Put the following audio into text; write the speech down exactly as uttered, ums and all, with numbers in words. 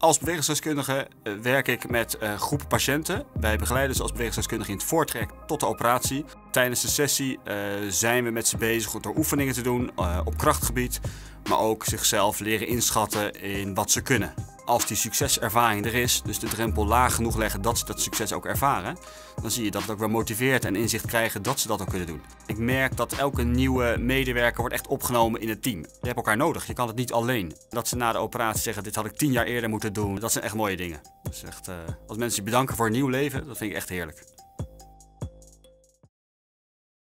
Als bewegingsdeskundige uh, werk ik met uh, groepen patiënten. Wij begeleiden ze als bewegingsdeskundige in het voortraject tot de operatie. Tijdens de sessie uh, zijn we met ze bezig door oefeningen te doen uh, op krachtgebied, maar ook zichzelf leren inschatten in wat ze kunnen. Als die succeservaring er is, dus de drempel laag genoeg leggen dat ze dat succes ook ervaren, dan zie je dat het ook weer motiveert en inzicht krijgen dat ze dat ook kunnen doen. Ik merk dat elke nieuwe medewerker wordt echt opgenomen in het team. Je hebt elkaar nodig, je kan het niet alleen. Dat ze na de operatie zeggen, dit had ik tien jaar eerder moeten doen, dat zijn echt mooie dingen. Dus echt, uh, als mensen je bedanken voor een nieuw leven, dat vind ik echt heerlijk.